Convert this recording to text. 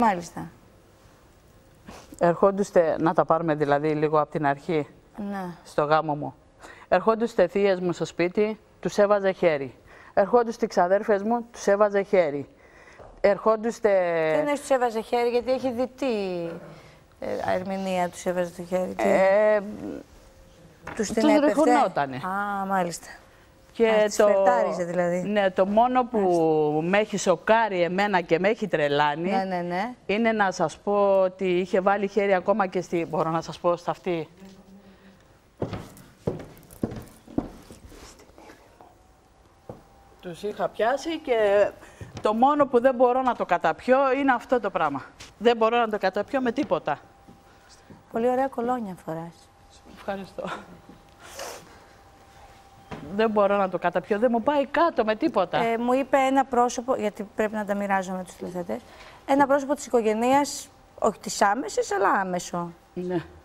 Μάλιστα. Ερχόντουστε, να τα πάρουμε δηλαδή λίγο από την αρχή, Ναι. στο γάμο μου. Ερχόντουστε θείες μου στο σπίτι, τους έβαζε χέρι. Ερχόντουστε ξαδέρφες μου, τους έβαζε χέρι. Ερχόντουστε... Τι εννοείς τους έβαζε χέρι, γιατί έχει διτή ερμηνεία, τους έβαζε το χέρι. Τους την έπεφτε. ριχουνότανε. Α, μάλιστα. Και τις φερτάριζε δηλαδή. Ναι, το μόνο που με έχει σοκάρει εμένα και με έχει τρελάνει είναι να σας πω ότι είχε βάλει χέρι ακόμα και στη... Μπορώ να σας πω στα αυτή. Τους είχα πιάσει και το μόνο που δεν μπορώ να το καταπιώ είναι αυτό το πράγμα. Δεν μπορώ να το καταπιώ με τίποτα. Πολύ ωραία κολόνια φοράς. Ευχαριστώ. Δεν μπορώ να το καταπιώ, δεν μου πάει κάτω με τίποτα. Μου είπε ένα πρόσωπο, γιατί πρέπει να τα μοιράζω με τους τηλεθεατές, ένα πρόσωπο της οικογένειας, όχι της άμεσης, αλλά άμεσο. Ναι.